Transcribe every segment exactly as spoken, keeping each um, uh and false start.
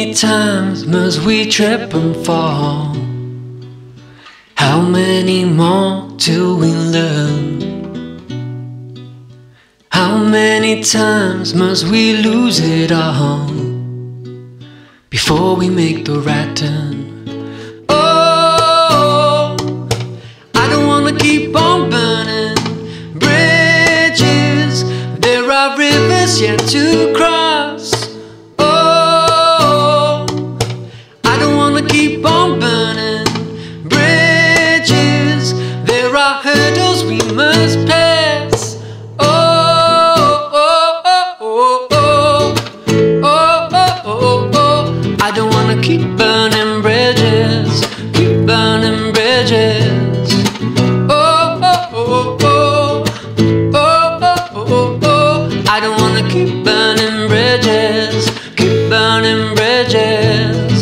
many times must we trip and fall? How many more till we learn? How many times must we lose it all before we make the right turn? Oh, I don't wanna keep on burning bridges. There are rivers yet to cross. Oh, I don't wanna keep on burning bridges. There are hurdles we must pass. Oh, oh, oh, oh, oh, oh, oh, oh, oh. I don't wanna keep burning bridges, keep burning bridges. Oh, oh, oh, oh, oh, oh, oh, oh. I don't wanna keep burning bridges, keep burning bridges.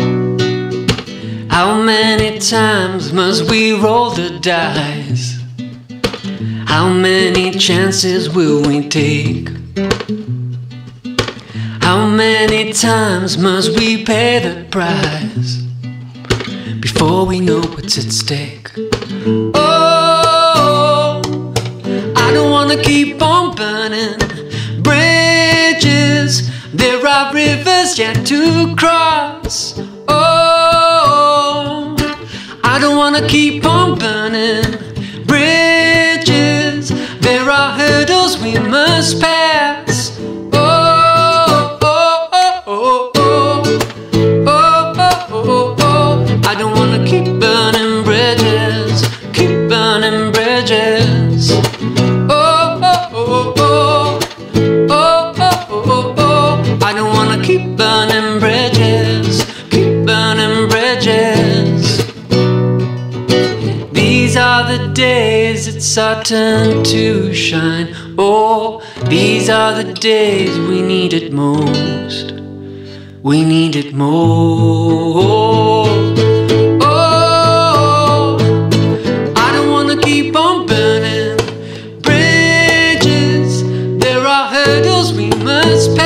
How many times must we roll the dice? How many chances will we take? How many times must we pay the price before we know what's at stake? Oh, I don't wanna keep on burning bridges. There are rivers yet to cross. Oh, I don't wanna keep on burning bridges. There are hurdles we must pass. Oh, oh, oh, oh, oh, oh, oh, oh, oh. I don't wanna keep burning bridges, keep burning bridges. Oh, oh, oh, oh, oh, oh, oh, oh. I don't wanna keep burning bridges, keep burning bridges. These are the days it's our turn to shine. Oh, these are the days we need it most. We need it most. Oh, I don't wanna keep on burning bridges. There are hurdles we must pass.